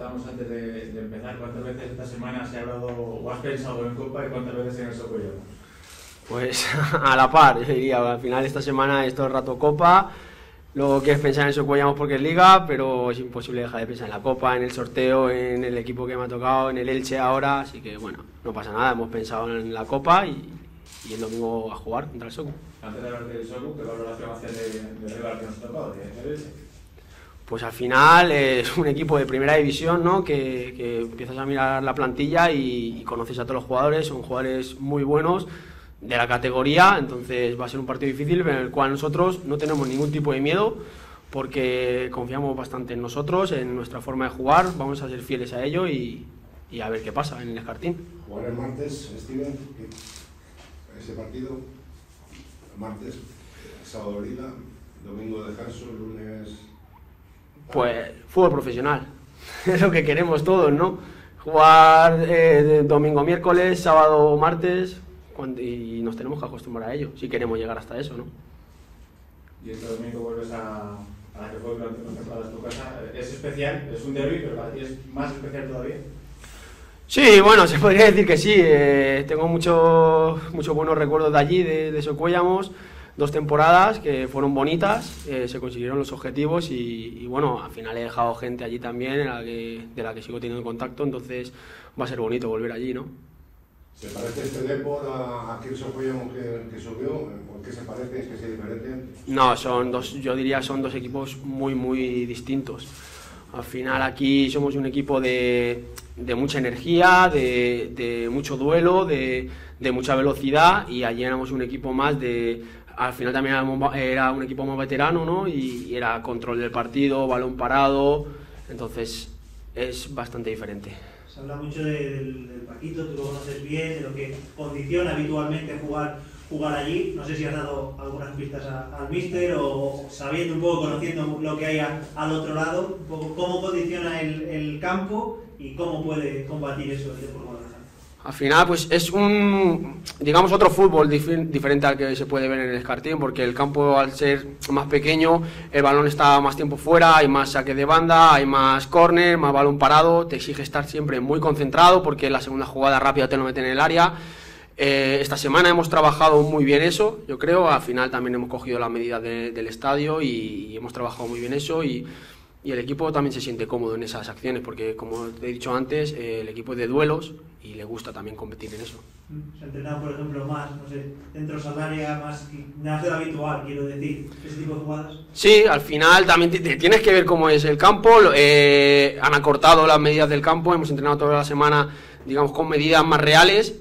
comentábamos antes de empezar, ¿cuántas veces esta semana se ha hablado o has pensado en Copa y cuántas veces en el Socuellamos? Pues a la par, yo diría, al final esta semana es todo el rato Copa, luego quieres pensar en el Socuellamos porque es Liga, pero es imposible dejar de pensar en la Copa, en el sorteo, en el equipo que me ha tocado, en el Elche ahora, así que bueno, no pasa nada, hemos pensado en la Copa y el domingo a jugar contra el Socu. Antes de hablar del Socu, ¿qué valoración hacías del rival que nos ha tocado, del Elche? Pues al final es un equipo de primera división, ¿no? que empiezas a mirar la plantilla y conoces a todos los jugadores, son jugadores muy buenos de la categoría, entonces va a ser un partido difícil en el cual nosotros no tenemos ningún tipo de miedo porque confiamos bastante en nosotros, en nuestra forma de jugar, vamos a ser fieles a ello y a ver qué pasa en el Escartín. Jugar el martes, Steven, ese partido, martes, sábado Liga, domingo descanso, lunes... Pues fútbol profesional, es lo que queremos todos, ¿no? Jugar domingo, miércoles, sábado, martes, y nos tenemos que acostumbrar a ello, si queremos llegar hasta eso, ¿no? Y este domingo vuelves a la que fue durante una temporada en tu casa. Es especial, es un derbi, pero para ti es más especial todavía. Sí, bueno, se podría decir que sí, tengo muchos buenos recuerdos de allí, de Socuellamos, 2 temporadas que fueron bonitas, se consiguieron los objetivos y bueno, al final he dejado gente allí también de la que sigo teniendo contacto, entonces va a ser bonito volver allí, ¿no? ¿Se parece este Depor a aquel Socuellamos que subió? ¿Por qué se parece? ¿Es que se diferencian? No, yo diría son 2 equipos muy distintos. Al final aquí somos un equipo de mucha energía, de mucho duelo, de mucha velocidad y allí éramos un equipo más al final también era un equipo más veterano, ¿no? Y era control del partido, balón parado, entonces es bastante diferente. Se habla mucho del Paquito, tú lo conoces bien, de lo que condiciona habitualmente jugar allí. No sé si has dado algunas pistas al míster o sabiendo un poco, conociendo lo que hay al otro lado, un poco cómo condiciona el campo y cómo puede combatir eso el Depor Guadalajara. Al final pues es digamos otro fútbol diferente al que se puede ver en el Escartín, porque el campo al ser más pequeño, el balón está más tiempo fuera, hay más saque de banda, hay más córner, más balón parado, te exige estar siempre muy concentrado porque la segunda jugada rápida te lo meten en el área. Esta semana hemos trabajado muy bien eso, yo creo, al final también hemos cogido la medida del estadio y hemos trabajado muy bien eso y el equipo también se siente cómodo en esas acciones porque, como te he dicho antes, el equipo es de duelos y le gusta también competir en eso. Se ha entrenado, por ejemplo, más, no sé, centros al área, más de lo habitual, quiero decir, ese tipo de jugadas. Sí, al final también tienes que ver cómo es el campo, han acortado las medidas del campo, hemos entrenado toda la semana, digamos, con medidas más reales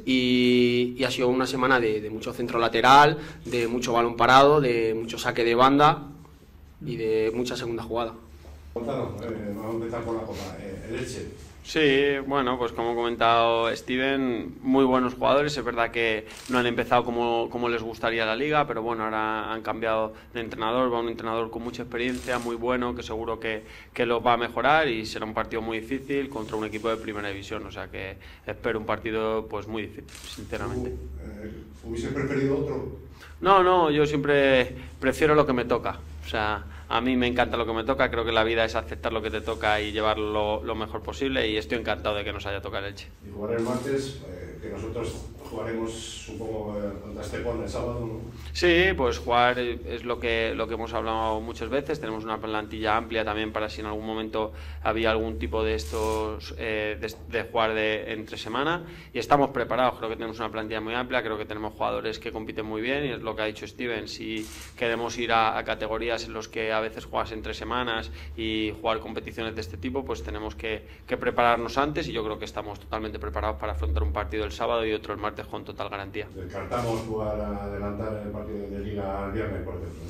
y ha sido una semana de mucho centro lateral, de mucho balón parado, de mucho saque de banda y de mucha segunda jugada. Gonzalo, vamos a empezar por la Copa, el Elche. Sí, bueno, pues como ha comentado Steven, muy buenos jugadores, es verdad que no han empezado como les gustaría la Liga, pero bueno, ahora han cambiado de entrenador, va un entrenador con mucha experiencia, muy bueno, que seguro que lo va a mejorar y será un partido muy difícil contra un equipo de primera división, o sea que espero un partido pues muy difícil, sinceramente. ¿Hubieses preferido otro? No, yo siempre prefiero lo que me toca, o sea, a mí me encanta lo que me toca, creo que la vida es aceptar lo que te toca y llevarlo lo mejor posible y estoy encantado de que nos haya tocado el Elche. Y jugar el martes, que nosotros jugaremos, supongo, contra Estepona el sábado, ¿no? Sí, pues jugar es lo que hemos hablado muchas veces, tenemos una plantilla amplia también para si en algún momento había algún tipo de estos, de jugar entre semana y estamos preparados, creo que tenemos una plantilla muy amplia, creo que tenemos jugadores que compiten muy bien y es lo que ha dicho Steven, si queremos ir a categorías en los que a veces juegas entre semanas y jugar competiciones de este tipo, pues tenemos que prepararnos antes y yo creo que estamos totalmente preparados para afrontar un partido el sábado y otro el martes con total garantía. ¿Descartamos jugar a adelantar el partido de Liga al viernes, por ejemplo?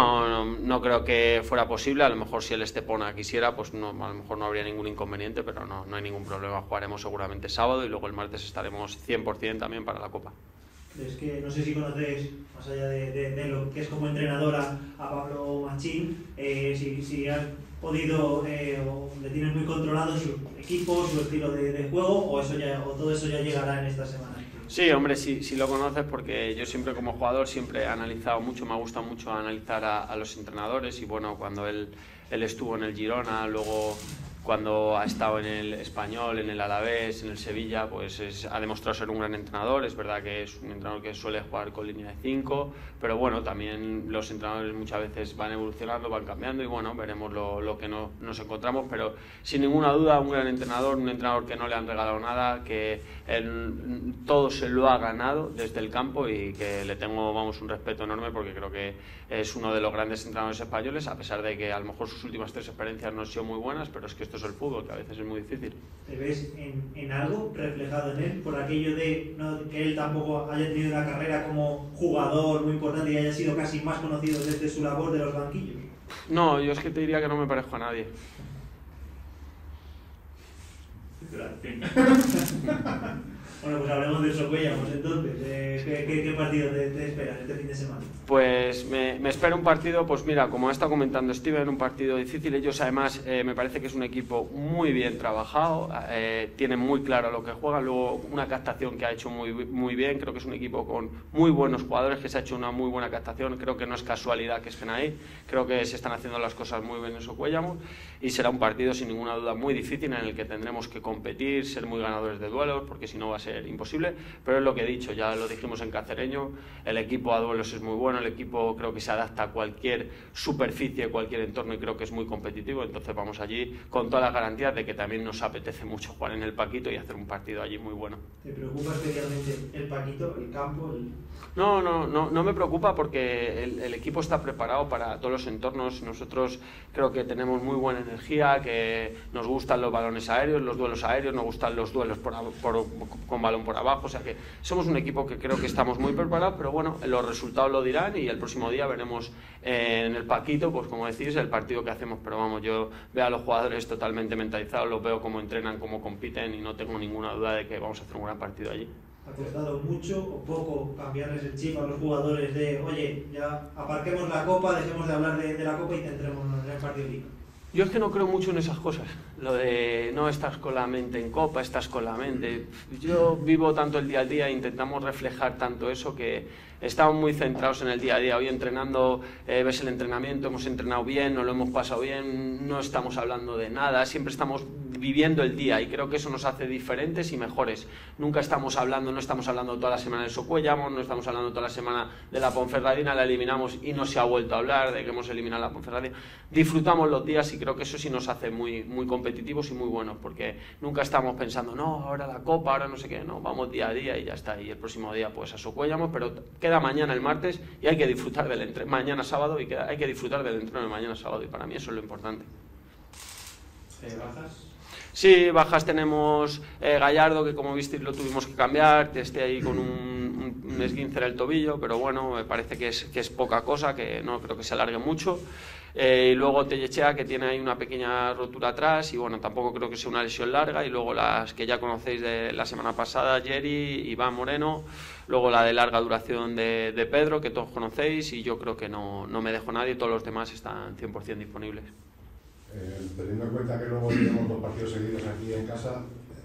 No creo que fuera posible, a lo mejor si el Estepona quisiera, pues a lo mejor no habría ningún inconveniente, pero no hay ningún problema, jugaremos seguramente sábado y luego el martes estaremos 100% también para la Copa. Es que no sé si conocéis, más allá de lo que es como entrenadora a Pablo Machín, si has podido o le tienes muy controlado su equipo, su estilo de juego o todo eso ya llegará en esta semana. Sí, hombre, sí lo conoces porque yo siempre como jugador siempre he analizado mucho, me ha gustado mucho analizar a los entrenadores y bueno, cuando él estuvo en el Girona, luego cuando ha estado en el Español, en el Alavés, en el Sevilla, pues ha demostrado ser un gran entrenador. Es verdad que es un entrenador que suele jugar con línea de 5, pero bueno, también los entrenadores muchas veces van evolucionando, van cambiando, y bueno, veremos lo que nos encontramos, pero sin ninguna duda un gran entrenador, un entrenador que no le han regalado nada, que todo se lo ha ganado desde el campo, y que le tengo, vamos, un respeto enorme, porque creo que es uno de los grandes entrenadores españoles, a pesar de que a lo mejor sus últimas 3 experiencias no han sido muy buenas, pero es que esto es el fútbol, que a veces es muy difícil. ¿Te ves en algo reflejado en él? Por aquello de que él tampoco haya tenido una carrera como jugador muy importante y haya sido casi más conocido desde su labor de los banquillos. No, yo es que te diría que no me parezco a nadie. Bueno, pues hablemos de Socuellamos entonces. ¿Qué partido te esperas este fin de semana? Pues me espera un partido, pues mira, como ha estado comentando Steven, un partido difícil. Ellos además me parece que es un equipo muy bien trabajado, tienen muy claro lo que juegan, luego una captación que ha hecho muy bien. Creo que es un equipo con muy buenos jugadores, que se ha hecho una muy buena captación. Creo que no es casualidad que estén ahí, creo que se están haciendo las cosas muy bien en Socuellamos, y será un partido sin ninguna duda muy difícil, en el que tendremos que competir, ser muy ganadores de duelos, porque si no va a ser imposible. Pero es lo que he dicho, ya lo dijimos en Cacereño, el equipo a duelos es muy bueno, el equipo creo que se adapta a cualquier superficie, cualquier entorno, y creo que es muy competitivo. Entonces vamos allí con todas las garantías de que también nos apetece mucho jugar en el Paquito y hacer un partido allí muy bueno. ¿Te preocupa especialmente el Paquito, el campo? No me preocupa, porque el equipo está preparado para todos los entornos. Nosotros creo que tenemos muy buena energía, que nos gustan los balones aéreos, los duelos aéreos, nos gustan los duelos con balón por abajo, o sea que somos un equipo que creo que estamos muy preparados, pero bueno, los resultados lo dirán, y el próximo día veremos en el Paquito, pues como decís, el partido que hacemos. Pero vamos, yo veo a los jugadores totalmente mentalizados, los veo cómo entrenan, cómo compiten, y no tengo ninguna duda de que vamos a hacer un gran partido allí. ¿Ha costado mucho o poco cambiarles el chip a los jugadores de, oye, ya aparquemos la Copa, dejemos de hablar de la Copa y centrémonos en el partido liga? Yo es que no creo mucho en esas cosas, lo de no estás con la mente en Copa, estás con la mente. Yo vivo tanto el día a día, intentamos reflejar tanto eso, que estamos muy centrados en el día a día. Hoy entrenando, ves el entrenamiento, hemos entrenado bien, nos lo hemos pasado bien, no estamos hablando de nada, siempre estamos viviendo el día, y creo que eso nos hace diferentes y mejores. Nunca estamos hablando, no estamos hablando toda la semana del Socuellamos, no estamos hablando toda la semana de la Ponferradina, la eliminamos y no se ha vuelto a hablar de que hemos eliminado la Ponferradina. Disfrutamos los días, y creo que eso sí nos hace muy competitivos y muy buenos, porque nunca estamos pensando, no, ahora la Copa, ahora no sé qué, no, vamos día a día y ya está. Y el próximo día pues a Socuellamos, pero queda mañana el martes, y hay que disfrutar del entreno mañana sábado, y hay que disfrutar del entreno de mañana sábado, y para mí eso es lo importante. ¿Bajas? Sí, bajas tenemos Gallardo, que como visteis lo tuvimos que cambiar, que esté ahí con un esguince en el tobillo, pero bueno, me parece que es poca cosa, que no creo que se alargue mucho. Y luego Tellechea, que tiene ahí una pequeña rotura atrás, y bueno, tampoco creo que sea una lesión larga. Y luego las que ya conocéis de la semana pasada, Jerry, Iván Moreno, luego la de larga duración de Pedro, que todos conocéis, y yo creo que no me dejo nadie, todos los demás están 100% disponibles. Teniendo en cuenta que luego tenemos 2 partidos seguidos aquí en casa,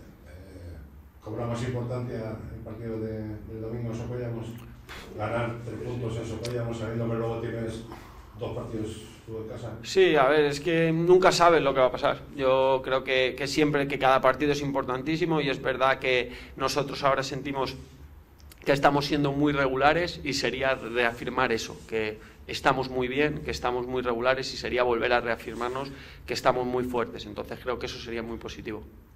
¿cobra más importancia el partido del domingo en Socuellamos? Ganar 3 puntos en Socuellamos, sabiendo que luego tienes 2 partidos tú en casa. Sí, a ver, es que nunca sabes lo que va a pasar. Yo creo que siempre, que cada partido es importantísimo, y es verdad que nosotros ahora sentimos que estamos siendo muy regulares, y sería reafirmar eso, que estamos muy bien, que estamos muy regulares, y sería volver a reafirmarnos que estamos muy fuertes. Entonces creo que eso sería muy positivo.